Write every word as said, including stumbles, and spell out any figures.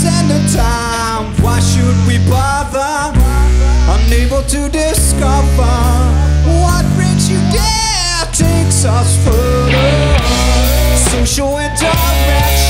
and the time. Why should we bother? Unable to discover what brings you there, takes us further. Social interaction